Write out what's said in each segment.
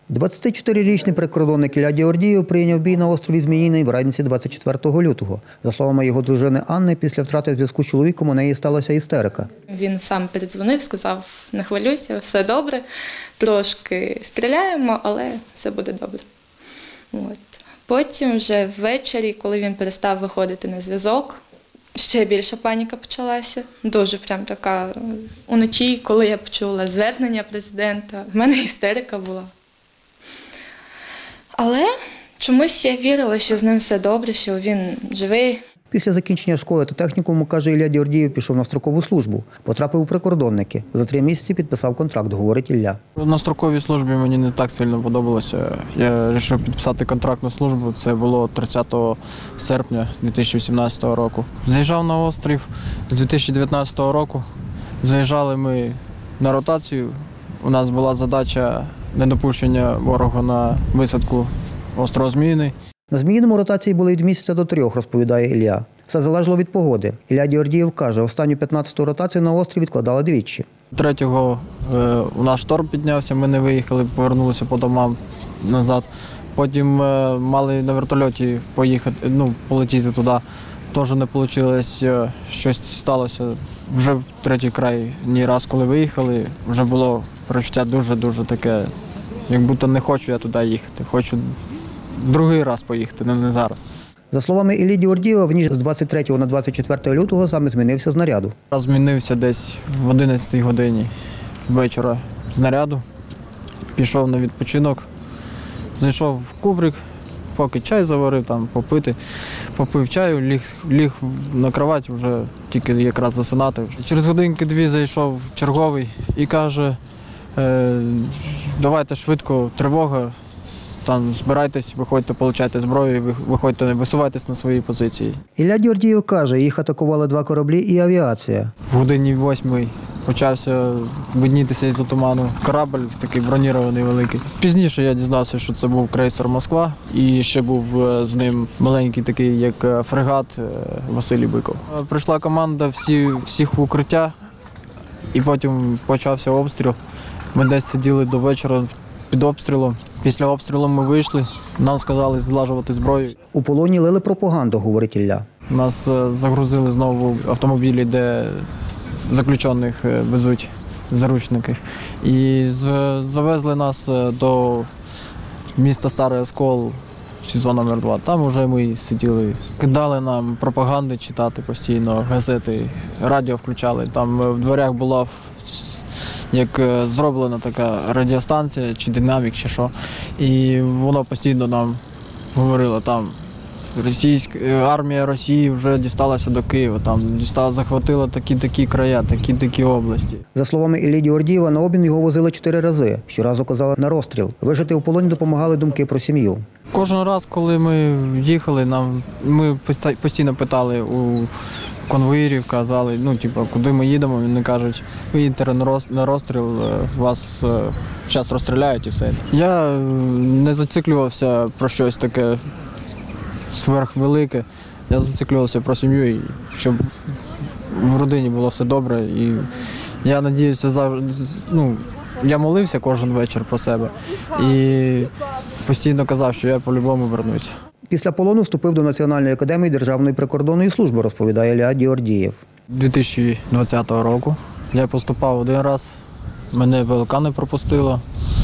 24-річний прикордонник Ілля Діордієв прийняв бій на острові Зміїний вранці 24 лютого. За словами його дружини Анни, після втрати зв'язку з чоловіком у неї сталася істерика. Він сам передзвонив, сказав: не хвилюйся, все добре, трошки стріляємо, але все буде добре. От. Потім вже ввечері, коли він перестав виходити на зв'язок, ще більша паніка почалася. Дуже прям така уночі, коли я почула звернення президента, в мене істерика була. Але чомусь я вірила, що з ним все добре, що він живий. Після закінчення школи та технікуму, каже, Ілля Діордієв пішов на строкову службу. Потрапив у прикордонники. За 3 місяці підписав контракт, говорить Ілля. На строковій службі мені не так сильно подобалося. Я вирішив підписати контрактну службу. Це було 30 серпня 2018 року. Заїжджав на острів з 2019 року. Заїжджали ми на ротацію. У нас була задача недопущення ворога на висадку острова Зміїний. На Зміїному ротації були від місяця до 3, розповідає Ілля. Все залежало від погоди. Ілля Діордієв каже, останню 15-ту ротацію на острів відкладали двічі. 3-го у нас шторм піднявся, ми не виїхали, повернулися по домам назад. Потім мали на вертольоті полетіти туди. Теж не вийшло, щось сталося. Вже в 3-й крайній раз, коли виїхали, вже було почуття дуже-дуже таке, як будто не хочу я туди їхати, хочу другий раз поїхати, не зараз. За словами Іллі Діордієва, в ніч з 23 на 24 лютого саме змінився з наряду. Змінився десь в 11-й годині вечора з наряду, пішов на відпочинок, зайшов в кубрик, поки чай заварив, там попити, попив чаю, ліг на кровать, вже тільки якраз засинати. Через годинки-2 зайшов черговий і каже, давайте швидко, тривога, там збирайтесь, виходьте, получайте зброю, виходьте, висувайтесь на свої позиції. Ілля Діордієв каже, їх атакували 2 кораблі і авіація. В годині 8 почався виднітися із-за туману корабль, такий бронірований великий. Пізніше я дізнався, що це був крейсер «Москва» і ще був з ним маленький такий, як фрегат Василій Биков. Прийшла команда, всіх в укриття, і потім почався обстріл. Ми десь сиділи до вечора під обстрілом. Після обстрілу ми вийшли, нам сказали злажувати зброю. У полоні лили пропаганду, говорить Ілля. Нас загрузили знову в автомобілі, де заключених везуть заручників. І завезли нас до міста Старий Оскол, СІЗО номер 2. Там вже ми сиділи. Кидали нам пропаганди читати постійно, газети, радіо включали. Там в дверях була як зроблена така радіостанція, чи динамік, чи що. І воно постійно нам говорило, там армія Росії вже дісталася до Києва, там захватила такі края, такі області. За словами Іллі Діордієва, на обмін його возили 4 рази. Щоразу казали на розстріл. Вижити у полоні допомагали думки про сім'ю. Кожен раз, коли ми їхали, ми постійно питали у конвоїрів, казали, куди ми їдемо, вони кажуть, ви їдете на розстріл, вас зараз розстріляють і все. Я не зациклювався про щось таке сверхвелике, я зациклювався про сім'ю, щоб в родині було все добре. І я надіюся, я молився кожен вечір про себе і постійно казав, що я по-любому вернуся. Після полону вступив до Національної академії Державної прикордонної служби, розповідає Ілля Діордієв. 2020 року я поступав 1 раз, мене ВЛК не пропустило.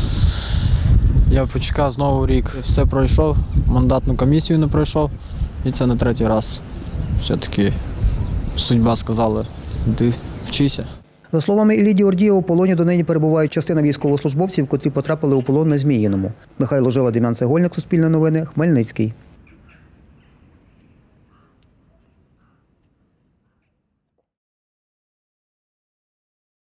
Я почекав знову рік, все пройшов, мандатну комісію не пройшов, і це на 3-й раз. Все-таки судьба сказала, ти вчися. За словами Іллі Діордієва, у полоні донині перебувають частина військовослужбовців, котрі потрапили у полон на Зміїному. Михайло Жила, Дем'ян Цегольник, Суспільне новини, Хмельницький.